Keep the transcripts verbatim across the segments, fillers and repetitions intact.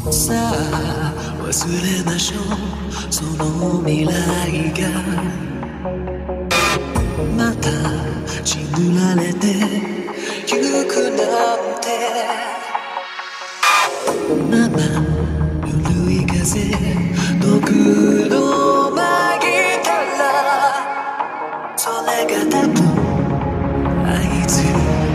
さあ忘れましょう、その未来がまた血塗られてゆくなんて。まま緩い風毒のまぎたら、それが多分合図。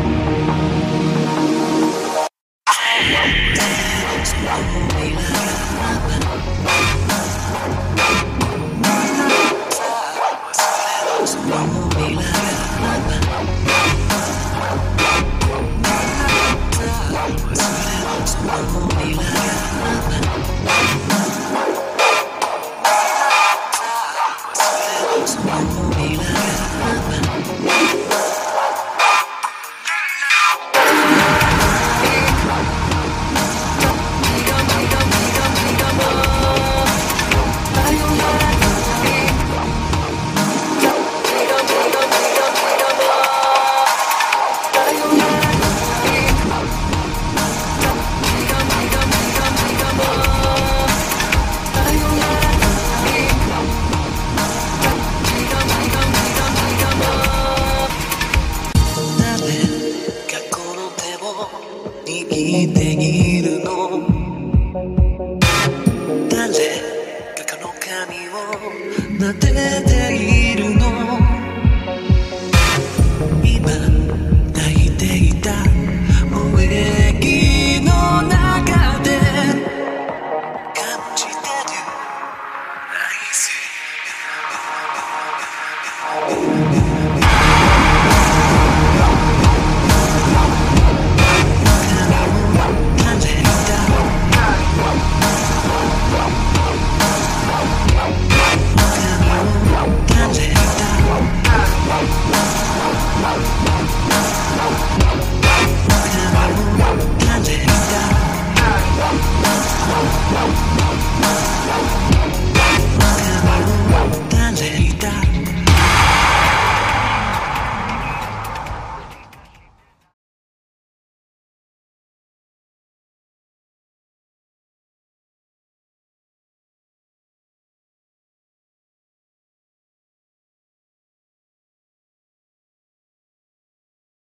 握っているの、誰かの髪を撫でている